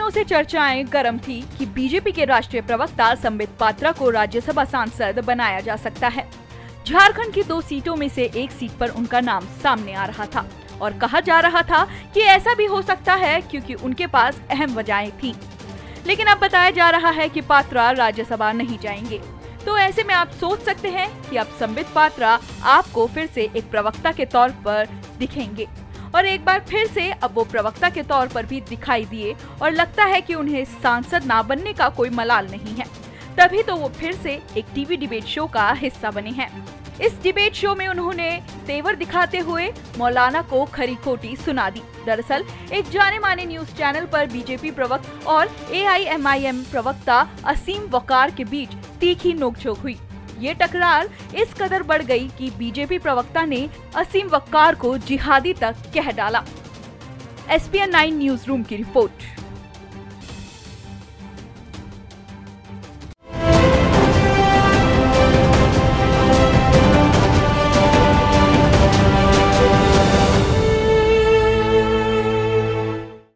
दिनों से चर्चाएं गर्म थी कि बीजेपी के राष्ट्रीय प्रवक्ता संबित पात्रा को राज्यसभा सांसद बनाया जा सकता है। झारखंड की 2 सीटों में से एक सीट पर उनका नाम सामने आ रहा था और कहा जा रहा था कि ऐसा भी हो सकता है क्योंकि उनके पास अहम वजहें थी। लेकिन अब बताया जा रहा है कि पात्रा राज्यसभा नहीं जाएंगे। तो ऐसे में आप सोच सकते हैं कि अब संबित पात्रा आपको फिर से एक प्रवक्ता के तौर पर दिखेंगे और एक बार फिर से अब वो प्रवक्ता के तौर पर भी दिखाई दिए और लगता है कि उन्हें सांसद ना बनने का कोई मलाल नहीं है। तभी तो वो फिर से एक टीवी डिबेट शो का हिस्सा बने हैं। इस डिबेट शो में उन्होंने तेवर दिखाते हुए मौलाना को खरी खोटी सुना दी। दरअसल एक जाने माने न्यूज चैनल पर बीजेपी प्रवक्ता और AIMIM प्रवक्ता असीम वकार के बीच तीखी नोकझोंक हुई। ये टकरार इस कदर बढ़ गई कि बीजेपी प्रवक्ता ने असीम वकार को जिहादी तक कह डाला। SPN 9 न्यूज रूम की रिपोर्ट।